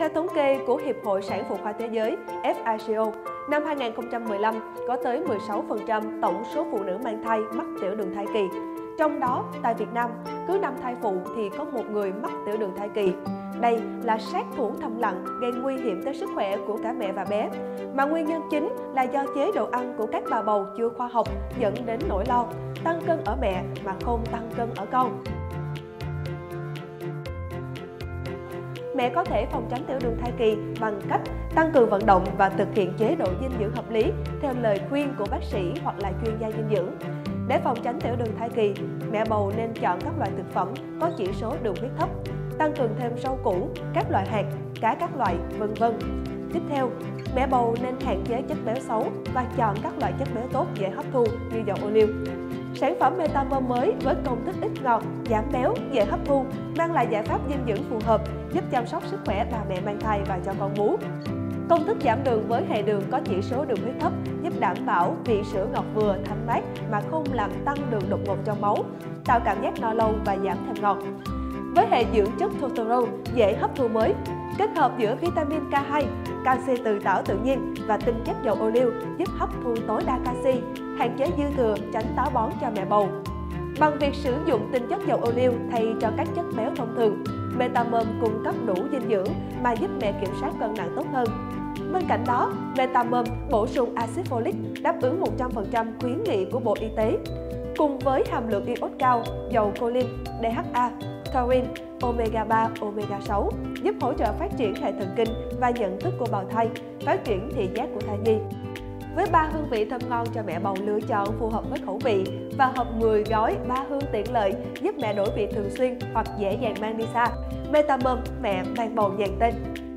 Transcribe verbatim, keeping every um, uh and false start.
Theo thống kê của Hiệp hội Sản phụ khoa Thế giới F I C O, năm hai nghìn không trăm mười lăm có tới mười sáu phần trăm tổng số phụ nữ mang thai mắc tiểu đường thai kỳ. Trong đó, tại Việt Nam, cứ năm thai phụ thì có một người mắc tiểu đường thai kỳ. Đây là sát thủ thầm lặng gây nguy hiểm tới sức khỏe của cả mẹ và bé, mà nguyên nhân chính là do chế độ ăn của các bà bầu chưa khoa học dẫn đến nỗi lo tăng cân ở mẹ mà không tăng cân ở con. Mẹ có thể phòng tránh tiểu đường thai kỳ bằng cách tăng cường vận động và thực hiện chế độ dinh dưỡng hợp lý theo lời khuyên của bác sĩ hoặc là chuyên gia dinh dưỡng. Để phòng tránh tiểu đường thai kỳ, mẹ bầu nên chọn các loại thực phẩm có chỉ số đường huyết thấp, tăng cường thêm rau củ, các loại hạt, cá các loại, vân vân. Tiếp theo, mẹ bầu nên hạn chế chất béo xấu và chọn các loại chất béo tốt dễ hấp thu như dầu ô liu. Sản phẩm Metamom mới với công thức ít ngọt, giảm béo, dễ hấp thu, mang lại giải pháp dinh dưỡng phù hợp, giúp chăm sóc sức khỏe bà mẹ mang thai và cho con bú. Công thức giảm đường với hệ đường có chỉ số đường huyết thấp, giúp đảm bảo vị sữa ngọt vừa, thanh mát mà không làm tăng đường đột ngột trong máu, tạo cảm giác no lâu và giảm thèm ngọt. Với hệ dưỡng chất Totoro dễ hấp thu mới, kết hợp giữa vitamin K hai, canxi từ tảo tự nhiên và tinh chất dầu ô liu giúp hấp thu tối đa canxi, hạn chế dư thừa, tránh táo bón cho mẹ bầu. Bằng việc sử dụng tinh chất dầu ô liu thay cho các chất béo thông thường, Metamom cung cấp đủ dinh dưỡng mà giúp mẹ kiểm soát cân nặng tốt hơn. Bên cạnh đó, Metamom bổ sung axit folic đáp ứng một trăm phần trăm khuyến nghị của Bộ Y tế. Cùng với hàm lượng iốt cao, dầu choline, D H A, taurine, omega ba, omega sáu giúp hỗ trợ phát triển hệ thần kinh và nhận thức của bào thai, phát triển thị giác của thai nhi. Với ba hương vị thơm ngon cho mẹ bầu lựa chọn phù hợp với khẩu vị và hộp mười gói ba hương tiện lợi giúp mẹ đổi vị thường xuyên hoặc dễ dàng mang đi xa. Metamom mẹ mang bầu dàn tên.